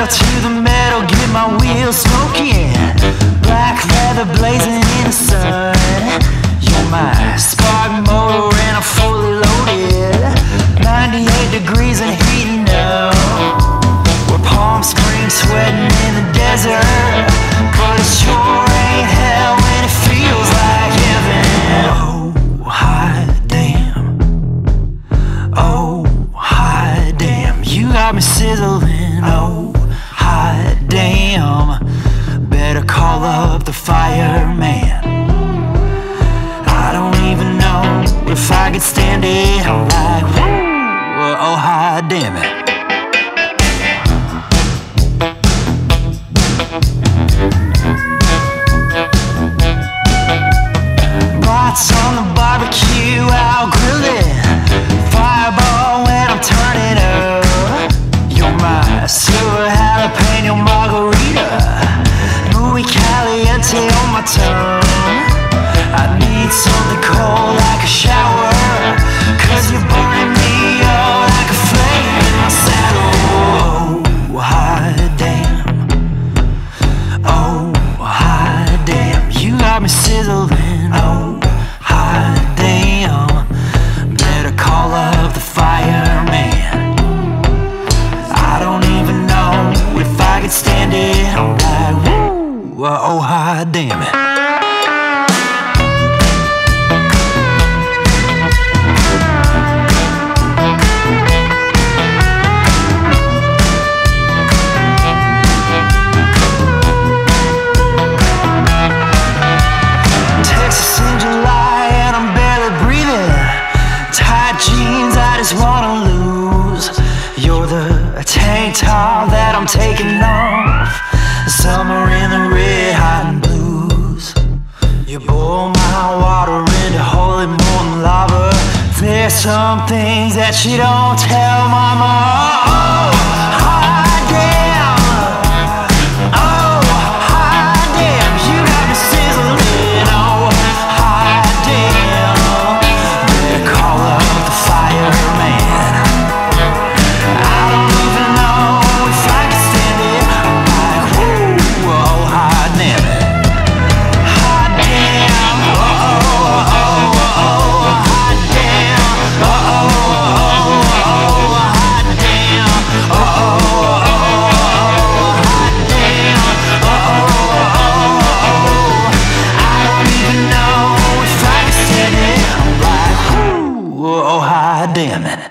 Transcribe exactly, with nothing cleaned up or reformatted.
pedal to the metal, get my wheels smoking. Black leather blazing in the sun. You're my spark motor and I'm fully loaded. ninety-eight degrees and heating up. We're Palm Springs sweating in the desert. But it sure ain't hell when it feels like heaven. Oh, hot damn. Oh, hot damn. You got me sizzling. Oh, hot damn. Better call up the fireman. I don't even know if I could stand it. I'm like, whoa, oh, hot damn it. Brats on the barbecue, I'll grill it. Fireball when I'm turning up. You're my silver jalapeno margarita. Muy caliente on my tongue. I need something cold like a shower, cause you're burning me up like a flame in my saddle. Oh, hot damn. Oh, hot damn. You got me sizzling. Oh, hot damn. Better call up the fireman. I don't even know if I could stand it. I'm like, woo, oh, hot damn it. Wanna lose. You're the tank top that I'm taking off. Summer in the red, hot and blues. You boil my water into holy molten lava. There's some things that you don't tell mama. Oh, hot damn. Oh, hot damn. You got me sizzling. Oh, hot damn. Better call up the fireman. I don't even know if I can stand it. I'm like, whoo, oh, hot damn it. Hot damn. Oh, oh, oh, oh, hot damn. Oh, oh, oh, oh, hot damn. Oh, oh, oh, hot damn. Oh, oh, oh, I don't even know if I can stand it. I'm like, whoo, oh, hot damn it.